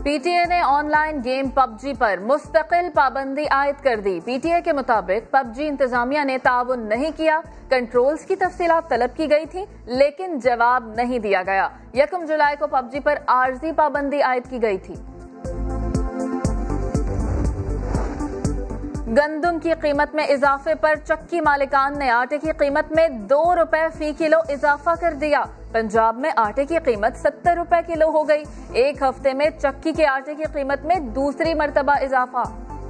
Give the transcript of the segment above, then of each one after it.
PTA ने online game PUBG पर मुस्तकिल पाबंदी आयद कर दी। पीटीए के मुताबिक पबजी इंतजामिया ने ताउन नहीं किया, कंट्रोल्स की तफसीलात तलब की गई थी लेकिन जवाब नहीं दिया गया। 1 जुलाई को पबजी पर आर्जी पाबंदी आयद की गई थी। गंदम की कीमत में इजाफे पर चक्की मालिकान ने आटे की कीमत में 2 रुपए फी किलो इजाफा कर दिया। पंजाब में आटे की कीमत 70 रुपए किलो हो गई। एक हफ्ते में चक्की के आटे की कीमत में दूसरी मर्तबा इजाफा।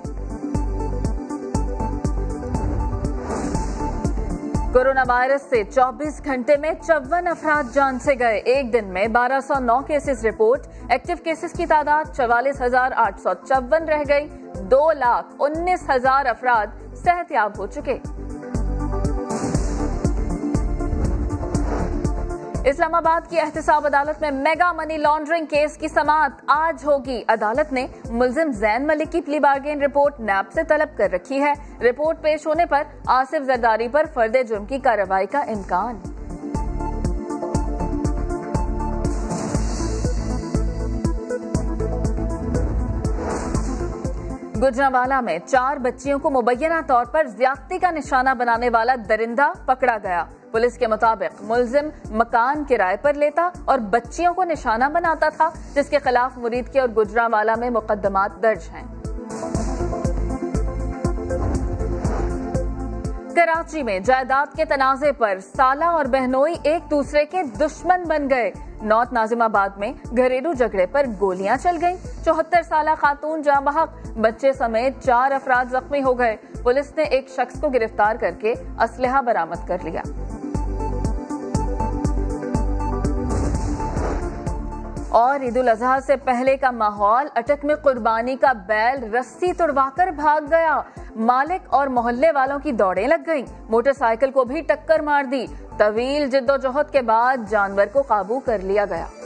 कोरोना वायरस से 24 घंटे में 54 अफराद जान से गए। एक दिन में 1209 केसेस रिपोर्ट। एक्टिव केसेस की तादाद 44,854 रह गई। 2,19,000 अफराद सेहतयाब हो चुके। इस्लामाबाद की एहतसाब अदालत में मेगा मनी लॉन्ड्रिंग केस की समाअत आज होगी। अदालत ने मुल्जिम जैन मलिक की प्ली बार्गेन रिपोर्ट नैब से तलब कर रखी है। रिपोर्ट पेश होने पर आसिफ जरदारी पर फर्दे जुर्म की कार्रवाई का इम्कान। गुजरांवाला में 4 बच्चियों को मुबैना तौर पर ज्यादती का निशाना बनाने वाला दरिंदा पकड़ा गया। पुलिस के मुताबिक मुल्जिम मकान किराए पर लेता और बच्चियों को निशाना बनाता था, जिसके खिलाफ मुरीद के और गुजरांवाला में मुकदमात दर्ज हैं। कराची में जायदाद के तनाजे पर साला और बहनोई एक दूसरे के दुश्मन बन गए। नॉर्थ नाजिमाबाद में घरेलू झगड़े पर गोलियां चल गईं। 74 साला खातून जाँ बहक, बच्चे समेत 4 अफराद जख्मी हो गए। पुलिस ने एक शख्स को गिरफ्तार करके असलहा बरामद कर लिया। और ईद उल अजहा से पहले का माहौल, अटक में कुर्बानी का बैल रस्सी तुड़वाकर भाग गया। मालिक और मोहल्ले वालों की दौड़ें लग गईं। मोटरसाइकिल को भी टक्कर मार दी। तवील जिद्दोजहद के बाद जानवर को काबू कर लिया गया।